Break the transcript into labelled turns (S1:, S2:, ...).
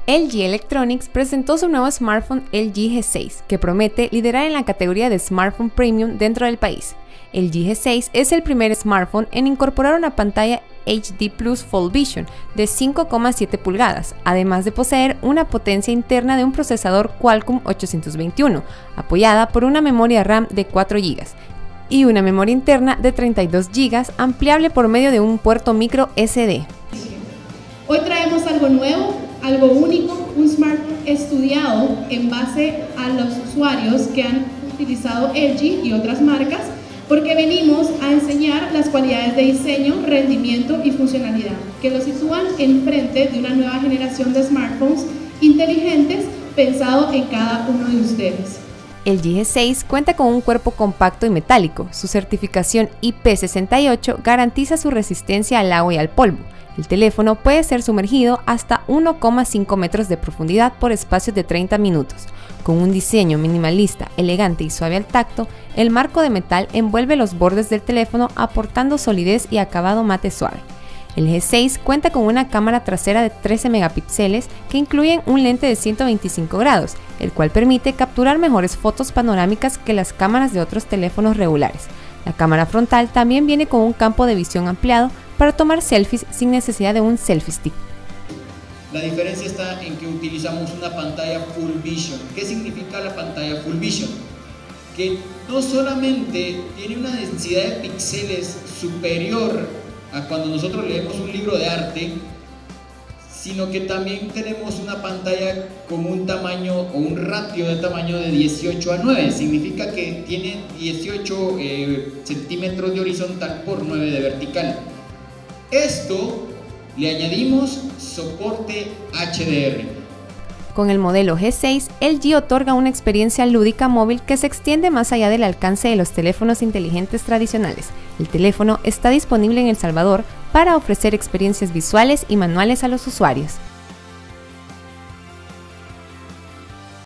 S1: LG Electronics presentó su nuevo smartphone LG G6, que promete liderar en la categoría de smartphone premium dentro del país. El G6 es el primer smartphone en incorporar una pantalla HD Plus Full Vision de 5,7 pulgadas, además de poseer una potencia interna de un procesador Qualcomm 821, apoyada por una memoria RAM de 4 GB y una memoria interna de 32 GB ampliable por medio de un puerto micro SD.
S2: Hoy traemos algo nuevo, algo único, un smartphone estudiado en base a los usuarios que han utilizado LG y otras marcas, porque venimos a enseñar las cualidades de diseño, rendimiento y funcionalidad que lo sitúan enfrente de una nueva generación de smartphones inteligentes pensado en cada uno de ustedes.
S1: El G6 cuenta con un cuerpo compacto y metálico. Su certificación IP68 garantiza su resistencia al agua y al polvo. El teléfono puede ser sumergido hasta 1,5 metros de profundidad por espacios de 30 minutos. Con un diseño minimalista, elegante y suave al tacto, el marco de metal envuelve los bordes del teléfono aportando solidez y acabado mate suave. El G6 cuenta con una cámara trasera de 13 megapíxeles que incluyen un lente de 125 grados, el cual permite capturar mejores fotos panorámicas que las cámaras de otros teléfonos regulares. La cámara frontal también viene con un campo de visión ampliado para tomar selfies sin necesidad de un selfie stick.
S3: La diferencia está en que utilizamos una pantalla Full Vision. ¿Qué significa la pantalla Full Vision? Que no solamente tiene una densidad de píxeles superior a cuando nosotros leemos un libro de arte, sino que también tenemos una pantalla con un tamaño o un ratio de tamaño de 18:9. Significa que tiene 18 centímetros de horizontal por 9 de vertical. Esto le añadimos soporte HDR.
S1: Con el modelo G6, LG otorga una experiencia lúdica móvil que se extiende más allá del alcance de los teléfonos inteligentes tradicionales. El teléfono está disponible en El Salvador para ofrecer experiencias visuales y manuales a los usuarios.